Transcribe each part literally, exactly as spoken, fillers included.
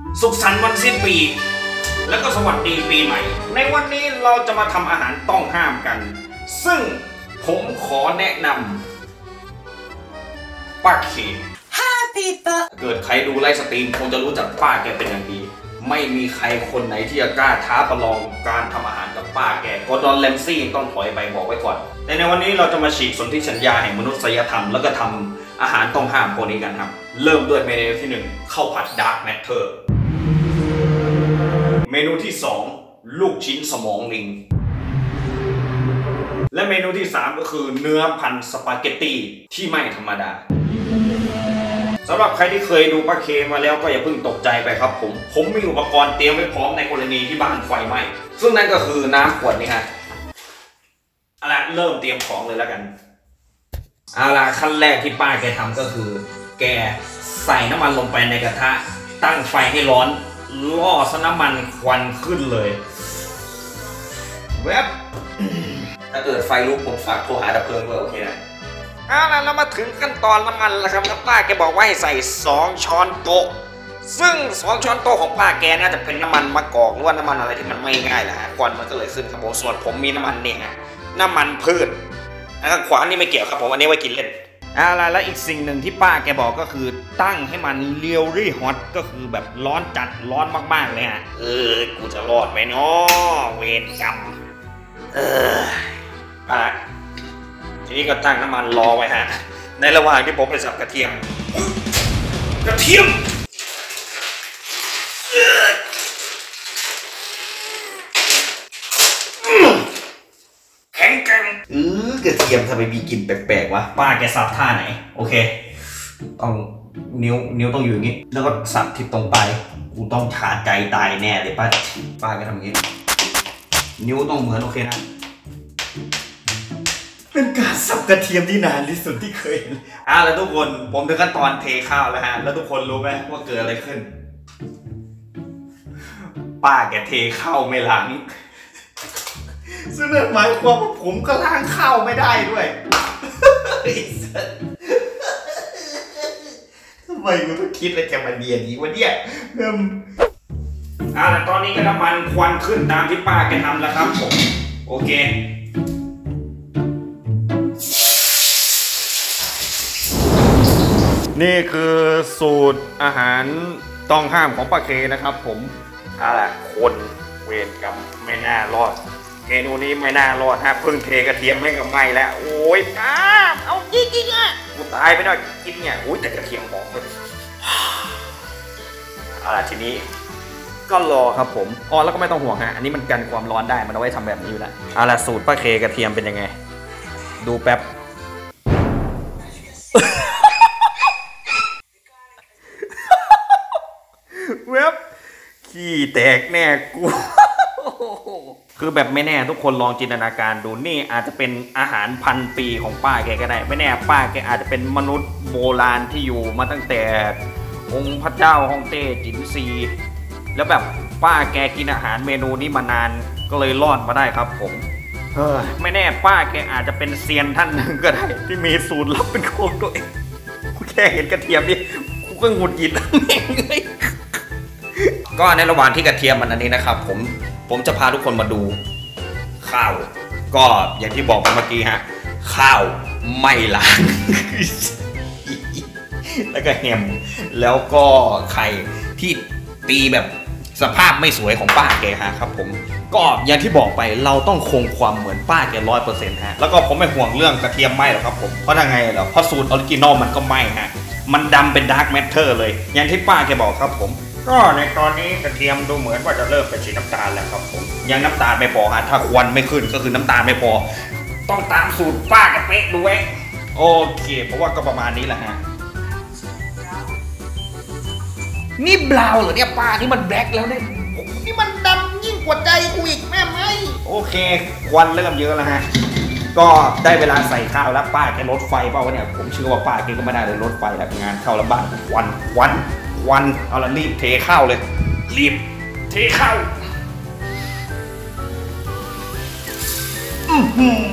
สุขสันต์วันสิ้นปีแล้วก็สวัสดีปีใหม่ในวันนี้เราจะมาทำอาหารต้องห้ามกันซึ่งผมขอแนะนำป้าเคเกิดใครดูไลฟ์สตรีมคงจะรู้จักป้าแกเป็นอย่างดีไม่มีใครคนไหนที่จะกล้าท้าประลองการทำอาหารกับป้าแกกอร์ดอน แรมซี่ต้องถอยไปบอกไว้ก่อนแต่ในวันนี้เราจะมาฉีกสนธิสัญญาแห่งมนุษยธรรมแล้วก็ทำอาหารต้องห้ามพวกนี้กันครับเริ่มด้วยเมนูที่หนึ่งข้าวผัดดาร์กแมทเทอร์เมนูที่สองลูกชิ้นสมองลิงและเมนูที่สามก็คือเนื้อพันสปาเกตตี้ที่ไม่ธรรมดาสำหรับใครที่เคยดูป้าเคมาแล้วก็อย่าเพิ่งตกใจไปครับผมผมมีอุปกรณ์เตรียมไว้พร้อมในกรณีที่บ้านไฟไหม้ซึ่งนั่นก็คือน้ำขวดนี้ฮะเอาล่ะเริ่มเตรียมของเลยแล้วกันเอาล่ะขั้นแรกที่ป้าแกทำก็คือแกใส่น้ำมันลงไปในกระทะตั้งไฟให้ร้อนล่อซะน้ำมันควันขึ้นเลยแวบถ้าเกิดไฟลุกผมฝากโทรหาดับเพลิงด้วยโอเคนะเอาล่ะเรามาถึงขั้นตอนน้ำมันแล้วครับป้าแกบอกว่าให้ใส่สองช้อนโต๊ะซึ่งสองช้อนโต๊ะของป้าแกน่าจะเป็นน้ำมันมะกอกหรือว่าน้ำมันอะไรที่มันไม่ง่ายแหละฮะควันมันก็เลยขึ้นครับผมส่วนผมมีน้ำมันเนี่ยน้ำมันพืชทางขวานี่ไม่เกี่ยวครับผมอันนี้ไว้กินเล่นเอาล่ะแล้วอีกสิ่งหนึ่งที่ป้าแกบอกก็คือตั้งให้มันเรียวรี่ฮอตก็คือแบบร้อนจัดร้อนมากๆเลยฮะเออกูจะรอดไหมเนาะเวรกรรมเอออ่ะทีนี้ก็ตั้งน้ำมันรอไว้ฮะในระหว่างที่ผมไปสับกระเทียมกระเทียมแข็งแกร่งเออกระเทียมทำไมมีกลิ่นแปลกๆวะป้าแกสับท่าไหนโอเคต้องนิ้วนิ้วต้องอยู่อย่างนี้แล้วก็สับที่ตรงปลายกูต้องขาดใจตายแน่เลยป้าป้าแกทำอย่างนี้นิ้วต้องเหมือนโอเคนะเป็นการสับกระเทียมที่นานที่สุดที่เคยเห็นอ่ะแล้วทุกคนผมถึงขั้นตอนเทข้าวแล้วฮะแล้วทุกคนรู้ไหมว่าเกิดอะไรขึ้นป้าแกเทข้าวไม่ล้างซึ่งนั่นหมายความว่าผมก็ล้างข้าวไม่ได้ด้วยทำไมกูต้องคิดอะไรแกมาเรียนนี้วะเนี่ยเริ่มอ่ะแต่ตอนนี้ก็น้ำมันควันขึ้นตามที่ป้าแกทำแล้วครับผมโอเคนี่คือสูตรอาหารต้องห้ามของป้าเคนะครับผมเอาล่ะคนเวรกรรมไม่น่ารอดเมนูนี้ไม่น่ารอดฮะเพิ่งเทกระเทียมให้กับไหม้แล้วโอ้ยอ้าเอาจริงๆอ่ะกูตายไปหน่อยกินเนี่ยโอ้ยแต่กระเทียมหอมเลยเอาล่ะทีนี้ก็รอครับผมอ๋อแล้วก็ไม่ต้องห่วงฮะอันนี้มันกันความร้อนได้มันเอาไว้ทำแบบนี้อยู่แล้วเอาล่ะสูตรป้าเคกระเทียมเป็นยังไงดูแป๊บเว็บขี้แตกแน่กูคือแบบไม่แน่ทุกคนลองจินตนาการดูนี่อาจจะเป็นอาหารพันปีของป้าแกก็ได้ไม่แน่ป้าแกอาจจะเป็นมนุษย์โบราณที่อยู่มาตั้งแต่องค์พระเจ้าฮ่องเต้จินซีแล้วแบบป้าแกกินอาหารเมนูนี้มานานก็เลยรอดมาได้ครับผมเฮ้ยไม่แน่ป้าแกอาจจะเป็นเซียนท่านหนึ่งก็ได้ที่มีสูตรลับเป็นของตัวเองกูแค่เห็นกระเทียมนี่กูก็หงุดหงิดแล้วแม่งเลยก็ในระหว่างที่กระเทียมมันอันนี้นะครับผมผมจะพาทุกคนมาดูข้าวก็อย่างที่บอกไปเมื่อกี้ฮะข้าวไม่ล้างแล้วก็แฮมแล้วก็ไข่ที่ตีแบบสภาพไม่สวยของป้าแกฮะครับผมก็อย่างที่บอกไปเราต้องคงความเหมือนป้าแกร้อยเปอร์เซ็นต์ฮะแล้วก็ผมไม่ห่วงเรื่องกระเทียมไหม้หรอกครับผมเพราะยังไงเหรอเพราะสูตรออริจินอลมันก็ไหม้ฮะมันดำเป็นดาร์กแมทเทอร์เลยอย่างที่ป้าแกบอกครับผมก็ในตอนนี้กระเทียมดูเหมือนว่าจะเริ่มเป็นสีน้ำตาลแล้วครับผมยังน้ำตาลไม่พอฮะถ้าควันไม่ขึ้นก็คือน้ำตาลไม่พอต้องตามสูตรป้ากันเป๊ะด้วยโอเคเพราะว่าก็ประมาณนี้แหละฮะนี่บราวน์เหรอเนี่ยป้านี่มันแบล็คแล้วเนี่ยนี่มันดำยิ่งกว่าใจกูอีกแม่ไหมโอเคควันเริ่มเยอะแล้วฮะก็ได้เวลาใส่ข้าวแล้วป้าแกลดไฟเปล่าวะเนี่ยผมเชื่อว่าป้าแกก็ไม่ได้เลยลดไฟแล้วงานเข้าแล้วบ้านควันควันวันเอาละรีบเทข้าวเลยรีบเทข้าวอือหือ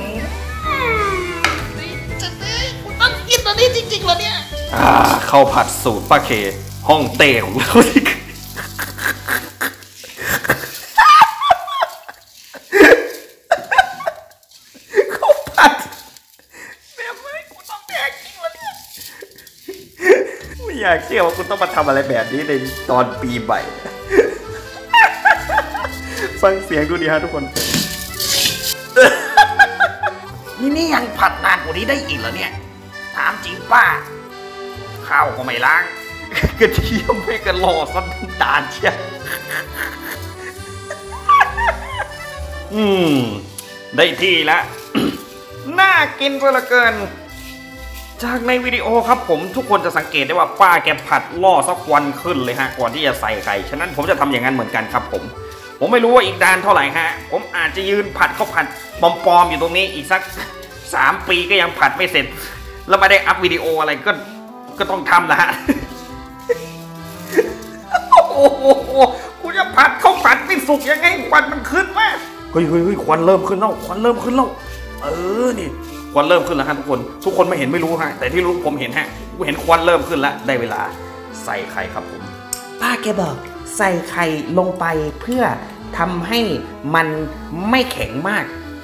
จะได้กูต้องกินตอนนี้จริงๆเหรอเนี่ยอ่าข้าวผัดสูตรป้าเคห้องเต้ของเราที่อยากเชื่อว่าคุณต้องมาทำอะไรแบบนี้ในตอนปีใหม่ฟังเสียงดูดีฮะทุกคนนี่นี่ยังผัดนานกว่านี้ได้อีกเหรอเนี่ยถามจริงป้าข้าวก็ไม่ล้างกระเทียมไม่กระหล่อซ้ำตาลเชียอืมได้ที่แล้ว น่ากินซะเหลือเกินจากในวิดีโอครับผมทุกคนจะสังเกตได้ว่าป้าแกผัดล่อสักควันขึ้นเลยฮะก่อนที่จะใส่ไข่ฉะนั้นผมจะทำอย่างนั้นเหมือนกันครับผมผมไม่รู้ว่าอีกดานเท่าไหร่ฮะผมอาจจะยืนผัดข้าวผัดปลอมๆอยู่ตรงนี้อีกสักสามปีก็ยังผัดไม่เสร็จแล้วไม่ได้อัพวิดีโออะไรก็ก็ต้องทำละฮะโอ้โหกูจะผัดข้าวผัดไม่สุกยังไงควันมันขึ้นมาเฮ้ยเฮ้ยควันเริ่มขึ้นแล้วควันเริ่มขึ้นแล้วเออนี่ควันเริ่มขึ้นแล้วฮะทุกคนทุกคนไม่เห็นไม่รู้ฮะแต่ที่รู้ผมเห็นฮะกูเห็นควันเริ่มขึ้นแล้วได้เวลาใส่ไข่ครับผมป้าแกบอกใส่ไข่ลงไปเพื่อทำให้มันไม่แข็งมาก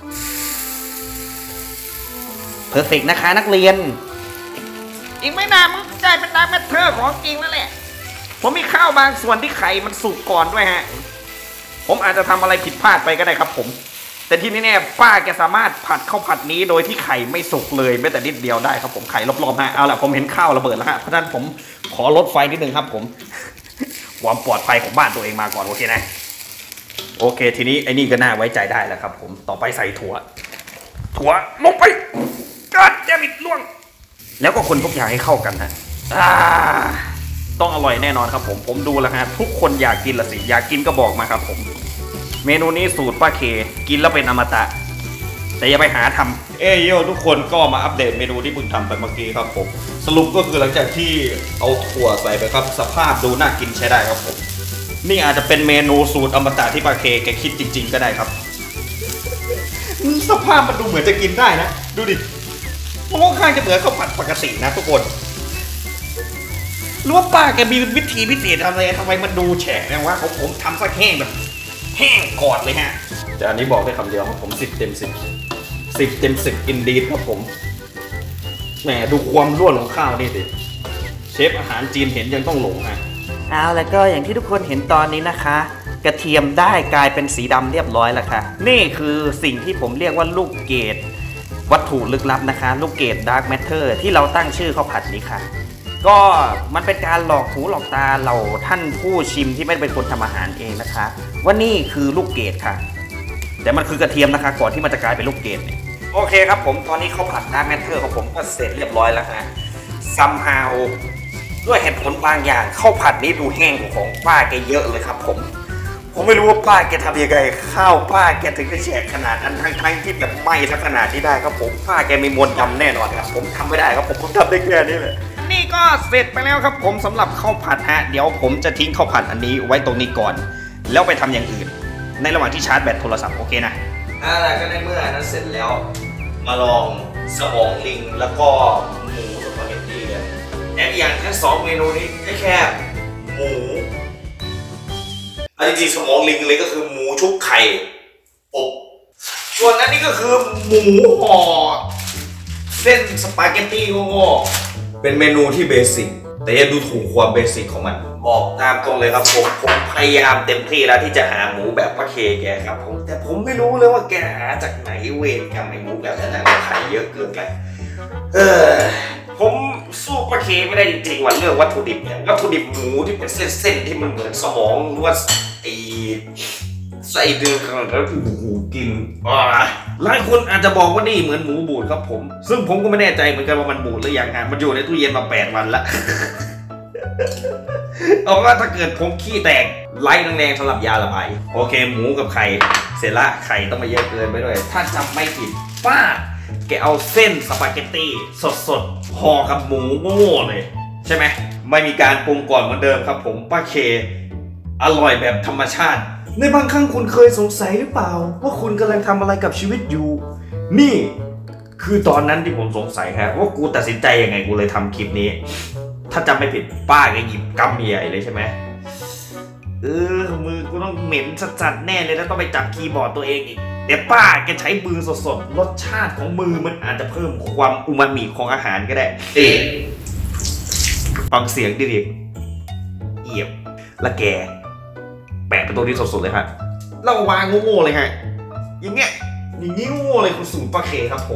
เพอร์เฟกต์นะคะนักเรียนอีกไม่นานมันจะเป็นดาร์กแมทเทอร์ของจริงแล้วแหละผมมีข้าวบางส่วนที่ไข่มันสุกก่อนด้วยฮะผมอาจจะทำอะไรผิดพลาดไปก็ได้ครับผมแต่ที่แน่ๆป้าแกสามารถผัดข้าวผัดนี้โดยที่ไข่ไม่สุกเลยแม้แต่นิดเดียวได้ครับผมไข่รอบๆฮะเอาล่ะผมเห็นข้าวระเบิดแล้วฮะเพราะฉะนั้นผมขอลดไฟนิดนึงครับผมความปลอดภัยของบ้านตัวเองมาก่อนโอเคนะโอเคทีนี้ไอ้นี่ก็น่าไว้ใจได้แล้วครับผมต่อไปใส่ถั่วถั่วลงไปกัดแจมิดล่วงแล้วก็คนทุกอย่างให้เข้ากันนะต้องอร่อยแน่นอนครับผมผมดูแล้วฮะทุกคนอยากกินละสิอยากกินก็บอกมาครับผมเมนูนี้สูตรป้าเคกินแล้วเป็นอมตะแต่อย่าไปหาทำเอ้ยโยทุกคนก็มาอัปเดตเมนูที่เพิ่งทำไปเมื่อกี้ครับผมสรุปก็คือหลังจากที่เอาถั่วใส่ไปครับสภาพดูน่ากินใช้ได้ครับผมนี่อาจจะเป็นเมนูสูตรอมตะที่ป้าเคแกคิดจริงๆก็ได้ครับสภาพมันดูเหมือนจะกินได้นะดูดิมันค่อนข้างจะเหมือนข้าวผัดปกตินะทุกคนหรือว่าป้าแกมีวิธีพิเศษอะไรทำไมมันดูแฉะนะวะของผมทำสักแห้งแบบแห้งกอดเลยฮะแต่อันนี้บอกได้คำเดียวครับผมสิบเต็มสิบสิบเต็มสิบอินดีครับผมแหมดูความร่วนของข้าวนี่สิเชฟอาหารจีนเห็นยังต้องหลงฮะเอาแล้วก็อย่างที่ทุกคนเห็นตอนนี้นะคะกระเทียมได้กลายเป็นสีดำเรียบร้อยแล้วค่ะนี่คือสิ่งที่ผมเรียกว่าลูกเกดวัตถุลึกลับนะคะลูกเกดดาร์กแมทเทอร์ที่เราตั้งชื่อข้าวผัดนี้ค่ะก็มันเป็นการหลอกหูหลอกตาเราท่านผู้ชิมที่ไม่ได้เป็นคนทำอาหารเองนะคะว่านี่คือลูกเกดค่ะแต่มันคือกระเทียมนะคะก่อนที่มันจะกลายเป็นลูกเกดเนี่ยโอเคครับผมตอนนี้ข้าวผัดดาร์กแมทเทอร์ของผมก็เสร็จเรียบร้อยแล้วฮะซัมฮาวด้วยเหตุผลบางอย่างข้าวผัดนี้ดูแห้งกว่าของป้าแกเยอะเลยครับผมผมไม่รู้ว่าป้าแกทำยังไงข้าวป้าแกถึงจะแฉะขนาดนั้นทั้งๆที่แบบไหม้ทั้งขนาดที่ได้ครับผมป้าแกมีมนต์ดำแน่นอนครับผมทำไม่ได้ครับผมผมทำได้แค่นี้เลยนี่ก็เสร็จไปแล้วครับผมสำหรับข้าวผัดฮะเดี๋ยวผมจะทิ้งข้าวผัดอันนี้ไว้ตรงนี้ก่อนแล้วไปทำอย่างอื่นในระหว่างที่ชาร์จแบตโทรศัพท์โอเคนะอะไรก็ในเมื่อนั้นเสร็จแล้วมาลองสมองลิงแล้วก็หมูสปาเกตตี้กันแอบอย่างทั้งสองเมนูนี้แค่หมูอันจริงๆสมองลิงเลยก็คือหมูชุบไข่อบส่วนอันนี้ก็คือหมูห่อเส้นสปาเกตตี้โง่ๆเป็นเมนูที่เบสิกแต่อย่าดูถูกความเบสิกของมันบอกตามตรงเลยครับผมผมพยายามเต็มที่แล้วที่จะหาหมูแบบป้าเคแกครับผมแต่ผมไม่รู้เลยว่าแกหาจากไหนเวรกรรมไอ้หมูแบบนั้นไข่เยอะเกินไปเออผมสู้ป้าเคไม่ได้จริงๆวันเรื่องวัตถุดิบเนี่ยวัตถุดิบหมูที่เป็นเส้นๆที่มันเหมือนสมองหรือว่าไอ้ไส้เดือนขนาดนั้นโอ้โหกินหลายคนอาจจะบอกว่านี่เหมือนหมูบูดครับผมซึ่งผมก็ไม่แน่ใจเหมือนกันว่ามันบูดหรือยังฮะมันอยู่ในตู้เย็นมาแปดวันละเอาว่าถ้าเกิดผมขี้แตกไล่แรงๆสำหรับยาระบายโอเคหมูกับไข่เสร็จละไข่ต้องมาเยอะเกินไปด้วยถ้าจำไม่ผิดป้าแกเอาเส้นสปาเกตตี้สดๆห่อกับหมูโง่เลยใช่ไหมไม่มีการปรุงก่อนเหมือนเดิมครับผมป้าเคอร่อยแบบธรรมชาติในบางครั้งคุณเคยสงสัยหรือเปล่าว่าคุณกำลังทำอะไรกับชีวิตอยู่นี่คือตอนนั้นที่ผมสงสัยฮะว่ากูตัดสินใจยังไงกูเลยทำคลิปนี้ถ้าจำไม่ผิดป้าแกหยิบกำใหญ่เลยใช่ไหมเออมือกูต้องเหม็นสัดๆแน่เลยแล้วต้องไปจับคีย์บอร์ดตัวเองอีกแต่ป้าแกใช้มือสดๆรสชาติของมือมันอาจจะเพิ่มความอูมามิของอาหารก็ได้เอ๊ะฟังเสียงดิๆเอียบและแกแปะเป็นตัวนี้สดๆเลยฮะเราวางโง่ๆเลยฮะอย่างเงี้ยอย่างนี้โง่เลยคุณสูตรป้าเคครับผม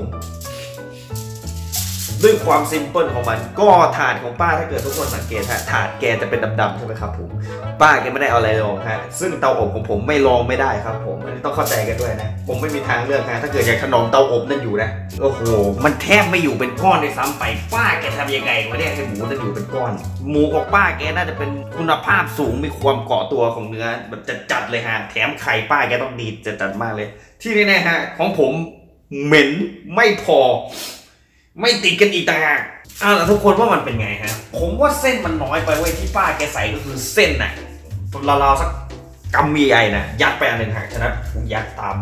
ด้วยความซิมเพิลของมันก็ถาดของป้าถ้าเกิดทุกคนสังเกตฮะถาดแกจะเป็นดำๆใช่ไหมครับผมป้าแกไม่ได้เอาอะไรลองฮะซึ่งเตาอบของผมไม่ลองไม่ได้ครับผมอันนี้ต้องเข้าใจกันด้วยนะผมไม่มีทางเลือกฮะถ้าเกิดอยากถนอมเตาอบนั่นอยู่นะโอ้โหมันแทบไม่อยู่เป็นก้อนเลยซ้ำไปป้าแกทำยังไงวะเนี่ยให้หมูนั่นอยู่เป็นก้อนหมูของป้าแกน่าจะเป็นคุณภาพสูงมีความเกาะตัวของเนื้อแบบจัดๆเลยฮะแถมไข่ป้าแกต้องดีจัดๆมากเลยที่แน่ๆฮะของผมเหม็นไม่พอไม่ติดกันอีกต่างหากอ้าวแล้วทุกคนว่ามันเป็นไงฮะผมว่าเส้นมันน้อยไปเว้ยที่ป้าแกใส่ก็คือเส้นน่ะราวๆสักกำมีใหญ่น่ะยัดไปอันหนึ่งฮะฉะนั้นผมยัดตาม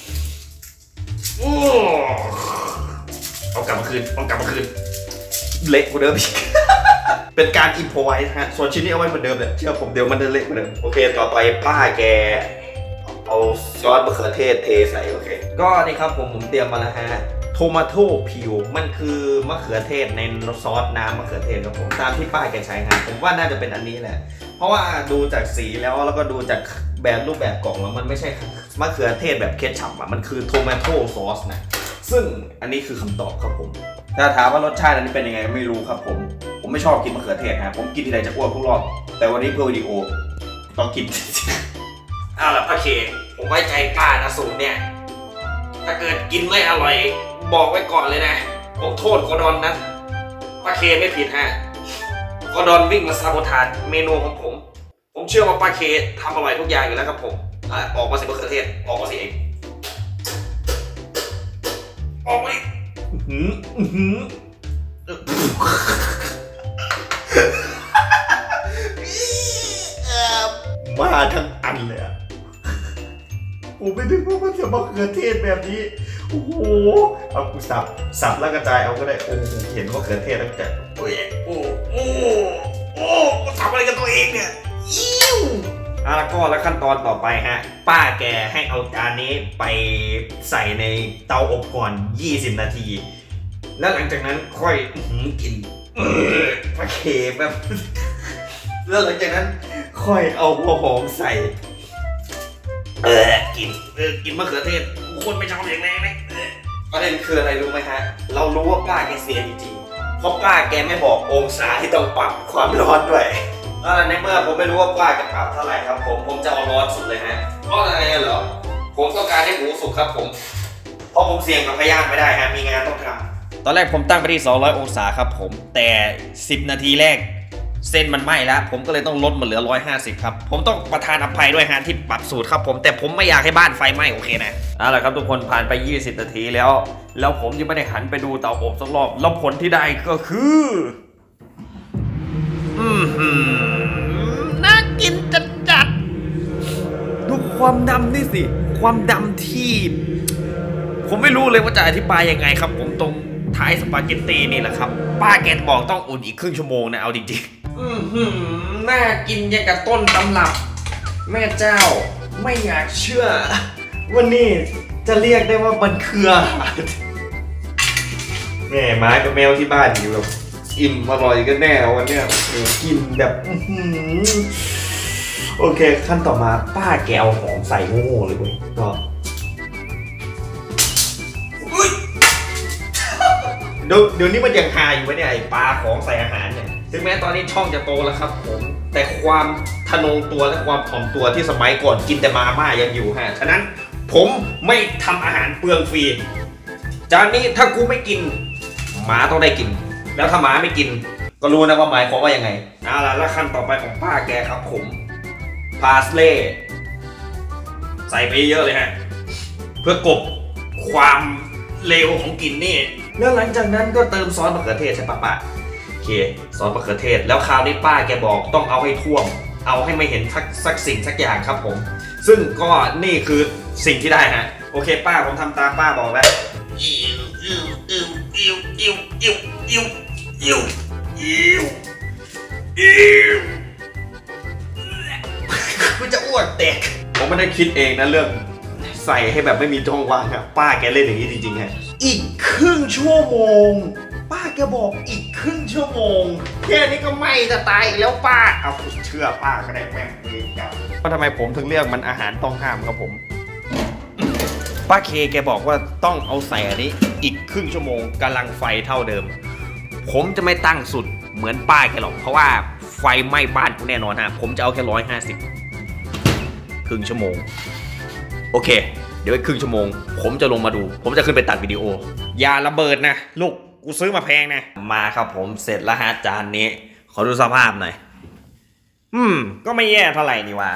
เอากลับมาคืนเอากลับมาคืนเละกว่าเดิมอีก เป็นการอิมพอไว้ฮะส่วนชิ้นนี้เอาไว้เหมือนเดิมเลยเชื่อผมเดี๋ยวมันจะเละกว่าเดิมโอเคต่อไปป้าแกเอาซอสมะเขือเทศเทใส่โอเคก็นี่ครับผมผมเตรียมมาแล้วฮะโทมาโต้พิวมันคือมะเขือเทศในซอสน้ำมะเขือเทศครับผมตามที่ป้าแกใช้ฮะผมว่าน่าจะเป็นอันนี้แหละเพราะว่าดูจากสีแล้วแล้วก็ดูจากแบบรูปแบบกล่องแล้วมันไม่ใช่มะเขือเทศแบบเคชัพอ่ะมันคือโทมาโต้ซอสนะซึ่งอันนี้คือคำตอบครับผมถ้าถามว่ารสชาติอันนี้เป็นยังไงไม่รู้ครับผมผมไม่ชอบกินมะเขือเทศฮะผมกินทีไรจะอ้วกทุกรอบแต่วันนี้เพื่อวิดีโอต้องกิน อ้าวแล้วป้าเคผมไว้ใจป้านะสูตรเนี่ยถ้าเกิดกินไม่อร่อยบอกไว้ก่อนเลยนะผมโทษกอดอนนะป้าเคไม่ผิดฮะกอดอนวิ่งมาซาโบทานเมนูของผมผมเชื่อว่าป้าเคทำอร่อยทุกอย่างอยู่แล้วครับผมออกมาสิมะเขือเทศออกมาสิเองออกมาดิหืมหืมมาทั้งอันเลยอะผมไม่นึกว่ามันจะมะเขือเทศแบบนี้โอ้โหเอากูสับสับแล้วกระจายเอาก็ได้โอ้เห็นมะเขือเทศตั้งแต่โอ้ยโอ้โอ้โอ้กูทำอะไรกับตัวเองเนี่ยยิ้วอ่ะแล้วก็แล้วขั้นตอนต่อไปฮะป้าแกให้เอาจานนี้ไปใส่ในเตาอบก่อนยี่สิบนาทีแล้วหลังจากนั้นค่อยกินปลาเค็มแบบแล้วหลังจากนั้นค่อยเอาหัวหอมใส่เออกินเออกินมะเขือเทศคนไม่ชอบอย่างแรงเลยประเด็นคืออะไรรู้ไหมฮะเรารู้ว่าป้าแกเสียจริงๆเพราะป้าแกไม่บอกองศาที่ต้องปรับความร้อนด้วยแล้วในเมื่อผมไม่รู้ว่าป้าจะปรับเท่าไหร่ครับผมผมจะเอาร้อนสุดเลยฮะเพราะอะไรเหรอผมต้องการให้หมูสุกครับผมเพราะผมเสี่ยงกับพยาธิไม่ได้ฮะมีงานต้องทำตอนแรกผมตั้งไปที่สองร้อยองศาครับผมแต่สิบนาทีแรกเส้นมันไหม้แล้วผมก็เลยต้องลดมาเหลือหนึ่งร้อยห้าสิบครับผมต้องประทานอภัยด้วยฮะที่ปรับสูตรครับผมแต่ผมไม่อยากให้บ้านไฟไหม้โอเคนะเอาล่ะครับทุกคนผ่านไปยี่สิบนาทีแล้วแล้วผมยังไม่ได้หันไปดูเตาอบสักรอบแล้วผลที่ได้ก็คืออืมหืมน่ากินจัดจัดดูความดำนี่สิความดำที่ผมไม่รู้เลยว่าจะอธิบายยังไงครับผมตรงท้ายสปาเกตตีนี่แหละครับป้าแกบอกต้องอุ่นอีกครึ่งชั่วโมงนะเอาจริงๆอือหือน่ากินยังกับต้นตำรับแม่เจ้าไม่อยากเชื่อวันนี้จะเรียกได้ว่ามันคืออาหารแม่ไม้กับแมวที่บ้านอยู่แบบอิ่มอร่อยกันแน่วันนี้กินแบบโอเคขั้นต่อมาป้าแกเอาหอมใส่โง่ๆเลยเว้ยก็เดี๋ยวเดี๋ยวนี้มันยังหาอยู่ไหมเนี่ยไอ้ปลาของใส่อาหารเนี่ยถึงแม้ตอนนี้ช่องจะโตแล้วครับผมแต่ความทะนงตัวและความถ่อมตัวที่สมัยก่อนกินแต่มาม่ายังอยู่ฮะฉะนั้นผมไม่ทำอาหารเปลืองฟรีจานนี้ถ้ากูไม่กินหมาต้องได้กินแล้วถ้าหมาไม่กินก็รู้นะว่าหมายความว่ายังไงเอาล่ะแล้วขั้นต่อไปของป้าแกครับผมพาสเล่ใส่ไปเยอะเลยฮะเพื่อกลบความเลวของกลิ่นนี่แล้วหลังจากนั้นก็เติมซอสมะเขือเทศใช่ปะป้าโอเคซอสมะเขือเทศแล้วคราวนี้ป้าแกบอกต้องเอาให้ท่วมเอาให้ไม่เห็นสักสักสิ่งสักอย่างครับผมซึ่งก็นี่คือสิ่งที่ได้ฮะโอเคป้าผมทำตามป้าบอกแล้วอิวอิวอิวอิวอิวอิวอิวอิวอิวอิวกูจะอ้วกแตกผมไม่ได้คิดเองนะเรื่องใส่ให้แบบไม่มีช่องว่างครับป้าแกเล่นอย่างนี้จริงๆฮะอีกครึ่งชั่วโมงป้าแกบอกอีกคครึ่งชั่วโมงแค่นี้ก็ไหม้จะตายอีกแล้วป้าเอาเชื่อป้าก็ได้แม่งเองครับว่าทำไมผมถึงเรียกมันอาหารต้องห้ามครับผมป้าเคแกบอกว่าต้องเอาใส่อันนี้อีกครึ่งชั่วโมงกำลังไฟเท่าเดิมผมจะไม่ตั้งสุดเหมือนป้าแกหรอกเพราะว่าไฟไหม้บ้านกูแน่นอนฮะผมจะเอาแค่ร้อยห้าสิบครึ่งชั่วโมงโอเคเดี๋ยวอีกครึ่งชั่วโมงผมจะลงมาดูผมจะขึ้นไปตัดวิดีโออย่าระเบิดนะลูกกูซื้อมาแพงนะมาครับผมเสร็จแล้วฮะจานนี้ขอดูสภาพหน่อยอืมก็ไม่แย่เท่าไหร่นี่วะ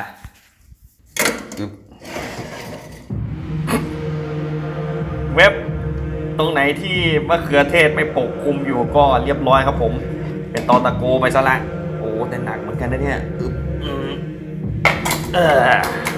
เว็บตรงไหนที่มะเขือเทศไม่ปกคลุมอยู่ก็เรียบร้อยครับผมเป็นตอตะโกไปซะละโอ้แต่หนักเหมือนกันนะเนี่ยเออ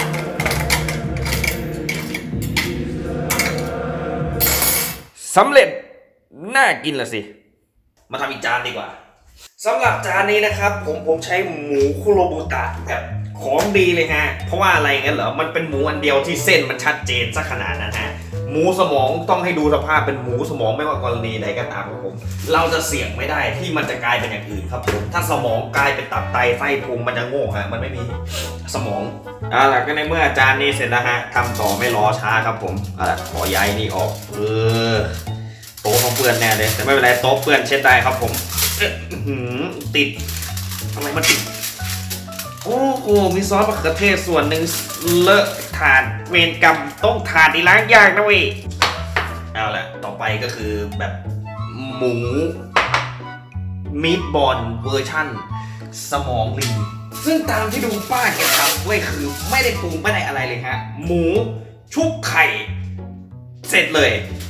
สำเร็จน่ากินละสิมาทำอีกจานดีกว่าสำหรับจานนี้นะครับผมผมใช้หมูคุโรบุตะแบบของดีเลยฮะเพราะว่าอะไรงั้นเหรอมันเป็นหมูอันเดียวที่เส้นมันชัดเจนซะขนาดนั้นฮะหมูสมองต้องให้ดูสภาพเป็นหมูสมองไม่ว่ากรณีใดก็ตามครับผมเราจะเสี่ยงไม่ได้ที่มันจะกลายเป็นอย่างอื่นครับผมถ้าสมองกลายเป็นตับไตไส้พุงมันจะโง่ฮะมันไม่มีสมองเอาล่ะก็ในเมื่อจานนี้เสร็จแล้วฮะทำต่อไม่รอช้าครับผมเอาล่ะขอย้ายนี่ออกเออโต๊ะของเปื้อนแน่เลยแต่ไม่เป็นไรโต๊ะเปื้อนเช็ดได้ครับผมติดอะไรมันติดโอ้โหมีซอสมะเขือเทศส่วนหนึ่งเลอะถาดเวรกรรมต้องถาดที่ล้างยากนะเว้ยเอาละต่อไปก็คือแบบหมูมีทบอลเวอร์ชั่นสมองลิงซึ่งตามที่ดูป้าแกทำเว้ยคือไม่ได้ปรุงไม่ได้อะไรเลยฮะหมูชุบไข่เสร็จเลย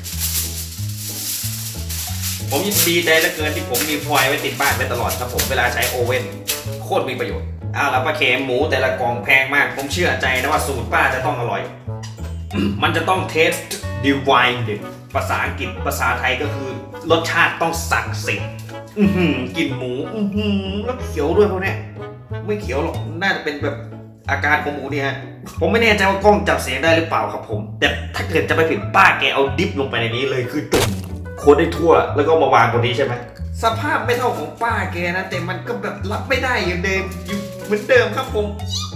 ผมยินดีใจเหลือเกินที่ผมมีฟอยล์ไว้ติดบ้านไว้ตลอดครับผมเวลาใช้โอเว่นโคตรมีประโยชน์อ้าวแล้วป้าเค็มหมูแต่ละกล่องแพงมากผมเชื่อใจนะว่าสูตรป้าจะต้องอร่อย มันจะต้องเทสดีไวน์ดิภาษาอังกฤษภาษาไทยก็คือรสชาติต้องศักดิ์สิทธิ์กลิ่นหมูแล้วเขียวด้วยพวกนี้ไม่เขียวหรอกน่าจะเป็นแบบอาการของหมูเนี่ยผมไม่แน่ใจว่ากล้องจับเสียงได้หรือเปล่าครับผมแต่ถ้าเกิดจะไปผิดป้าแกเอาดิฟลงไปในนี้เลยคือจุ่มโคตรได้ทั่วแล้วก็มาวางบนนี้ใช่ไหมสภาพไม่เท่าของป้าแกนะแต่มันก็แบบรับไม่ได้อย่างเดิมอยู่เหมือนเดิมครับผม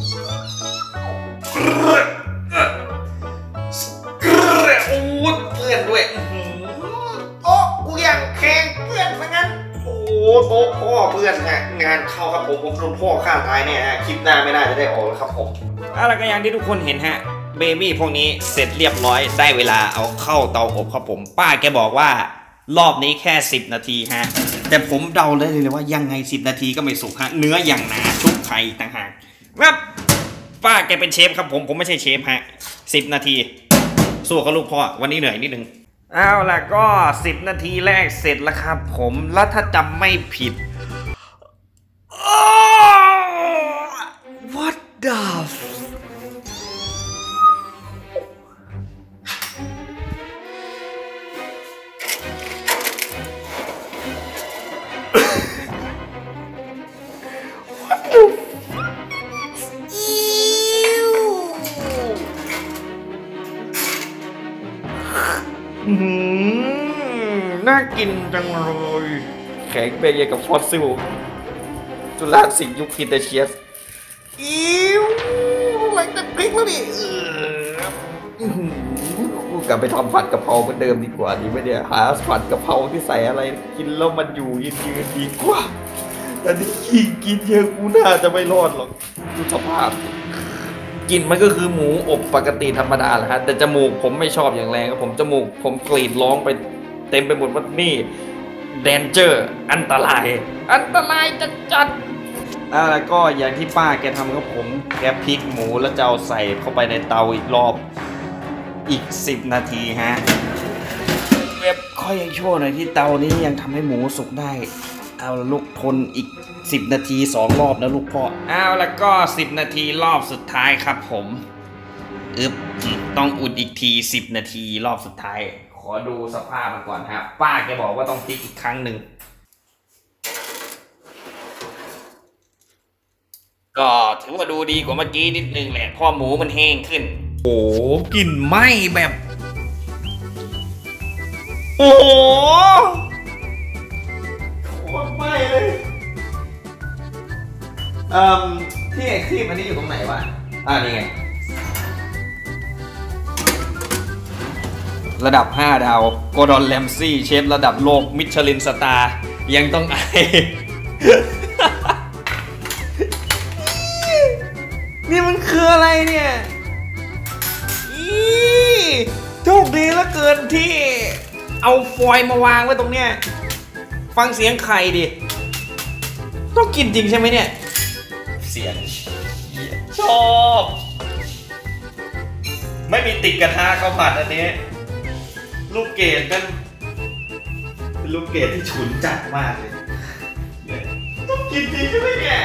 โอ้เพื่อนด้วยโอ้กูยังแข่งเพื่อนเหมือนกันโอ้โต๊ะพ่อเพื่อนฮะงานเข้าครับผมผมโดนพ่อฆ่าตายแน่ฮะคลิปหน้าไม่น่าจะได้ออกครับผมอะไรก็อย่างที่ทุกคนเห็นฮะเบบี้พวกนี้เสร็จเรียบร้อยได้เวลาเอาเข้าเตาอบครับผมป้าแกบอกว่ารอบนี้แค่สิบนาทีฮะแต่ผมเดาได้เลยว่ายังไงสิบนาทีก็ไม่สุกฮะเนื้ออย่างหนาชุบไข่ต่างหากครับป้าแกเป็นเชฟครับผมผมไม่ใช่เชฟฮะสิบนาทีสู้กับลูกพ่อวันนี้เหนื่อยนิดนึงเอาล่ะก็สิบนาทีแรกเสร็จแล้วครับผมแล้วถ้าจำไม่ผิด What theน่ากินจังเลยแข็งเป็นยังกับฟอสซิลจุลาสิงยุคคินเตเชียสอิ้วอะไรจะพริกแล้วดิกลับไปทำผัดกะเพราเหมือนเดิมดีกว่าดีไหมเนี่ยหาผัดกะเพราที่ใส่อะไรกินแล้วมันอยู่ยืนยืนดีกว่าแต่ที่กินเยอะกูน่าจะไม่รอดหรอกดูสภาพกลิ่นมันก็คือหมูอบปกติธรรมดาแหละฮะแต่จมูกผมไม่ชอบอย่างแรงครับผมจมูกผมกรีดร้องไปเต็มไปหมดว่านี่แดนเจอร์อันตรายอันตรายจัดจัดอ่าแล้วก็อย่างที่ป้าแกทำครับผมแกพลิกหมูแล้วจะเอาใส่เข้าไปในเตาอีกรอบอีกสิบนาทีฮะเว็บค่อยยังชั่วหน่อยที่เตานี้ยังทำให้หมูสุกได้เอาลูกทนอีกสิบนาทีสองรอบนะลูกพ่อเอาแล้วก็สิบนาทีรอบสุดท้ายครับผมอึบต้องอุ่นอีกทีสิบนาทีรอบสุดท้ายขอดูสภาพมันก่อนครับป้าแกบอกว่าต้องพลิกอีกครั้งหนึ่งก็ถือว่าดูดีกว่าเมื่อกี้นิดนึงแหละเพราะหมูมันแห้งขึ้นโอ้กลิ่นไหม้แบบโอ้โหไม่เลยเอ่อที่เอ็กซ์ทีอันนี้อยู่ตรงไหนวะอ่านี่ไงระดับห้าดาวโกดอนแรมซี่เชฟระดับโลกมิชลินสตาร์ยังต้องไอ นี่มันคืออะไรเนี่ยอีโชคดีเหลือเกินที่เอาฟอยล์มาวางไว้ตรงเนี้ยฟังเสียงไข่ดิต้องกินจริงใช่ไหมเนี่ยเสียงชอบไม่มีติดกระทะข้าวผัดอันนี้ลูกเกดกันเป็นลูกเกดที่ฉุนจัดมากเลยต้องกินจริงใช่ไหมเนี่ย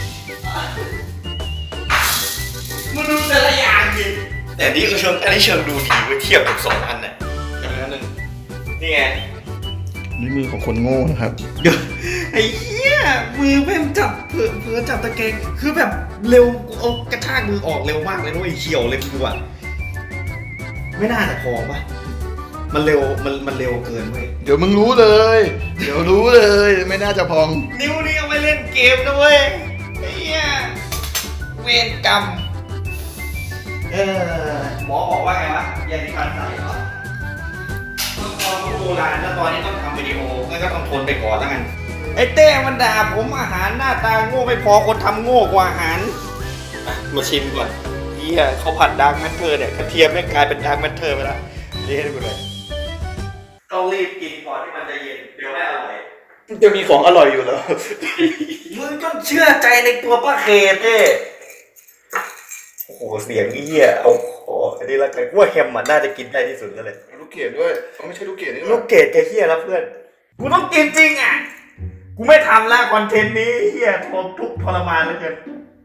มันดูแต่ละอย่างดิแต่นี่ก็เชิงอันนี้เชิงดูดีไว้เทียบกับสองอันน่ะอย่างนั้นหนึ่งนี่ไงนี่มือของคนโง่นะครับเดี๋ยวไอ้เหี้ยมือเพิ่มจับเผื่อเผื่อจับตะแกรงคือแบบเร็วเอากระชากมือออกเร็วมากเลยนะไอ้เขียวเลยคือว่าไม่น่าจะพอป่ะมันเร็วมันมันเร็วเกินเว้ยเดี๋ยวมึงรู้เลยเดี๋ยวรู้เลยไม่น่าจะพองนิ้วนี่เอาไปเล่นเกมนะเว้ยไอ้เหี้ยเวรกรรมเออหมอบอกว่าไงวะยาสีฟันใส่เหรอต้องตอนโบราณแล้วตอนนี้ต้องทำวิดีโองั้นก็ต้องทนไปก่อนแล้วกันไอ้เต้มันด่าผมอาหารหน้าตาโง่ไม่พอคนทำโง่กว่าอาหารมาชิมก่อนเหี้ยเขาผัดดาร์กแมทเทอร์เนี่ยกระเทียมไม่กลายเป็นดาร์กแมทเทอร์ไปแล้วเละให้ดูเลยต้องรีบกินก่อนที่มันจะเย็นเดี๋ยวไม่อร่อยจะมีของอร่อยอยู่แล้วมึงต้องเชื่อใจในตัวป้าเคเต้โอ้โหเสียงเหี้ยเอาขออันนี้ละกันว่าแฮมมันน่าจะกินได้ที่สุดแล้วเลยลูกเกดด้วยเขาไม่ใช่ลูกเกดนี่ลูกเกดแกเหี้ยแล้วเพื่อนกูต้องกินจริงอ่ะกูไม่ทำละคอนเทนต์นี้เหี้ยทนทุกทรมานเหลือเกิน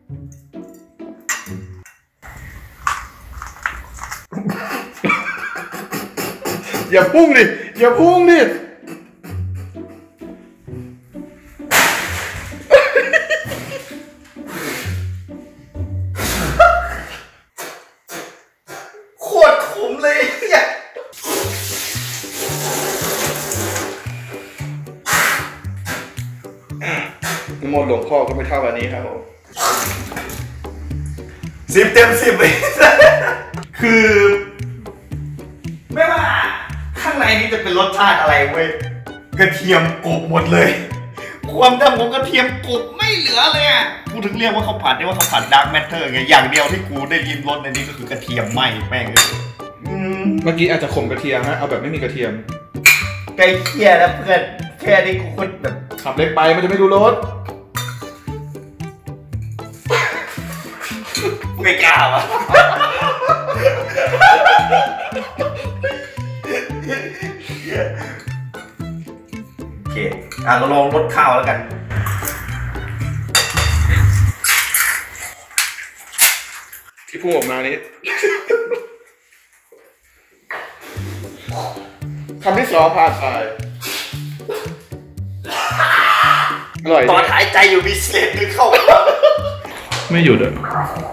อย่าพุ่งดิอย่าพุ่งดิโคตรขมเลยเนี่ยหมดหลวงพ่อก็ไม่เท่าอันนี้ครับผมสิบเต็มสิบเลยคือไม่ว่าข้างในนี้จะเป็นรสชาติอะไรเว้ยกระเทียมกบหมดเลยความดำของกระเทียมกบไม่เหลือเลยอ่ะกูถึงเรียกว่าเขาผัดได้ว่าเขาผัดดาร์กแมทเทอร์ไงอย่างเดียวที่กูได้ยินรสในนี้ก็คือกระเทียมไหม้แม่งเลยเมื่อกี้อาจจะขมกระเทียมฮะเอาแบบไม่มีกระเทียมไก่เคี่ยนะเพื่อนแค่นี้กูคนแบบขับเล็กไปมันจะไม่ดูรสไม่กล้าวะโอเคอ่ะเราลองรสข้าวแล้วกันที่พุ่งออกมานี้คำที่สองผ่านไปอร่อยตอนหายใจอยู่มีเศษนึงเข้าไม่หยุดเลย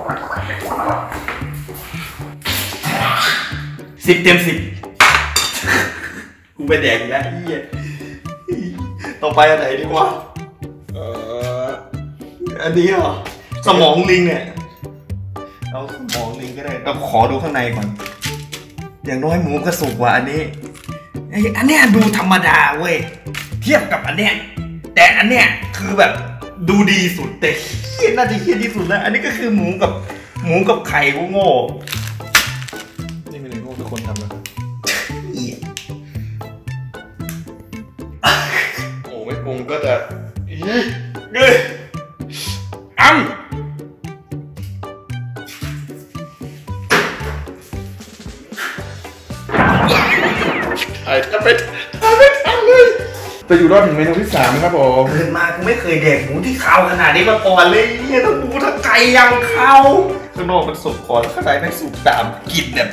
สิบเต็มสิบกูไปแดกแล้วเฮียต่อไปอันไหนดีวะเอ่ออันนี้เหรอสมองลิงเนี่ยเอาสมองลิงก็ได้เราขอดูข้างในก่อนอย่างน้อยหมูกระสุกกว่าอันนี้อันเนี้ยดูธรรมดาเว้ยเทียบกับอันเนี้ยแต่อันเนี้ยคือแบบดูดีสุดแต่เฮี้ยน่าจะเฮี้ยที่สุดแล้วอันนี้ก็คือหมูกับหมูกับไข่กูโง่นี่ไม่ได้โง่ทุกคนทำแล้วโอ้ไม่ปรุงก็จะเฮ้ยอ้ำไอ้ทำไปทำไปทำเลยจะอยู่รอดถึงเมนูที่สามครับผมเกิดมากูไม่เคยแดกหมูที่ขาวขนาดนี้มาก่อนเลยเนี่ยทั้งหมูทั้งไก่ยังขาวข้างนอกมันสุกก่อนข้างในไม่สุกตามกินแบบ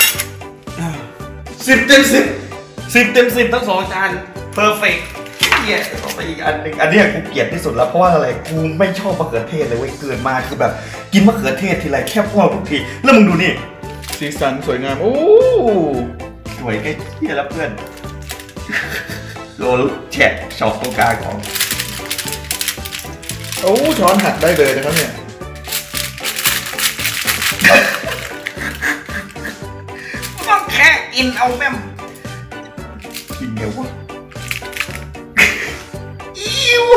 สิบเต็มสิบสิบเต็มสิบทั้งสองจานเพอร์เฟกต์เนี่ยต้องไปอีกอันหนึ่งอันนี้กูเกลียดที่สุดแล้วเพราะว่าอะไรกูไม่ชอบมะเขือเทศเลยเว้ยเกิดมาคือแบบกินมะเขือเทศทีไรแค่อ้วกทุกทีแล้วมึงดูนี่สีสันสวยงามโอ้สวยใกล้เที่ยแล้วเพื่อนโลแฉะช็อกตรงกลางของโอ้ช้อนหักได้เลยนะครับเนี่ยต้องแค่กินเอาแม่มกินเดี๋ยววะอิว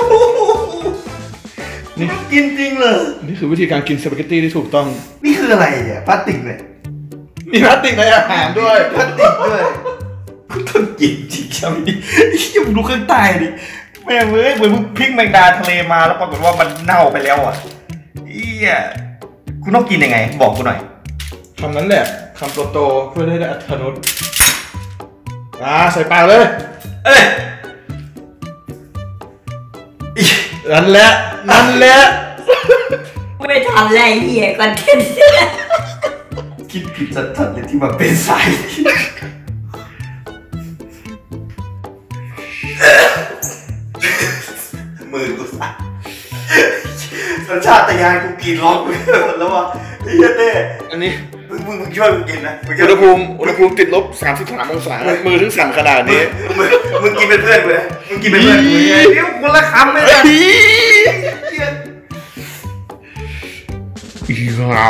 นี่กินจริงเลยนี่คือวิธีการกินสปาเกตตี้ที่ถูกต้องนี่คืออะไรเนี่ยพลาสติกเลยมีพลาสติกในอาหารด้วยพลาสติกด้วยต้องกินจริงใช่ไหมดิยังดูข้างใต้ดิแม่เว้ยเหมือนมึงพริกแมงดาทะเลมาแล้วปรากฏว่ามันเน่าไปแล้วอ่ะเอี้ยคุณต้องกินยังไงบอกกูหน่อยคำนั้นแหละคำโตๆเพื่อให้ได้อรรถรสอ่าใส่ปากเลยเอ้ยนั่นแหละนั่นแหละไม่ทำอะไรเหี้ยคอนเทนต์คิดผิดสัดๆเลยที่มาเป็นสายมือกูสั่นสัญชาตญาณกูกินร้องไปหมดแล้วว่ะไอ้เหี้ยเต้อันนี้มึงมึงมึงช่วยกูกินนะอุณหภูมิอุณหภูมิติดลบสามสิบสามองศามือถึงสั่นขนาดนี้มึงมึงกินเป็นเพื่อนกูนะมึงกินเป็นเพื่อนกูไงเดี๋ยวคนละคำเลยนะอีครับ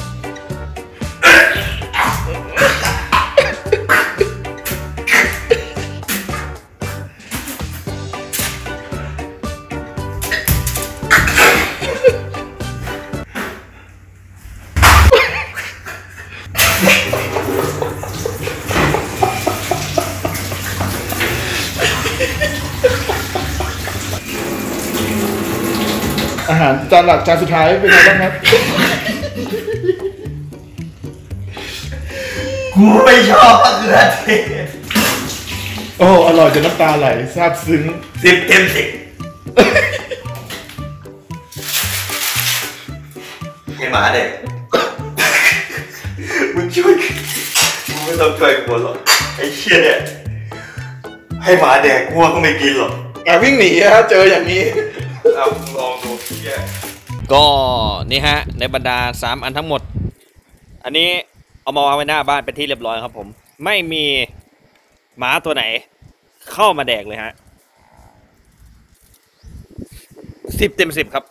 อาหารจานหลักจานสุดท้ายเป็นไงบ้างครับกูไม่ชอบมะเขือเทศโอ้อร่อยจนน้ำตาไหลซาบซึ้งสิบเต็มสิบให้หมาเด็กมึงช่วยมึงไม่ต้องช่วยกูหรอกไอ้เชี่ยเนี่ยให้หมาแดกกูก็ไม่กินหรอกอ่ะวิ่งหนีฮะเจออย่างนี้เอาลองดูก็นี่ฮะในบรรดาสามอันทั้งหมดอันนี้เอามาวางไว้หน้าบ้านเป็นที่เรียบร้อยครับผมไม่มีหมาตัวไหนเข้ามาแดกเลยฮะสิบเต็มสิบครับ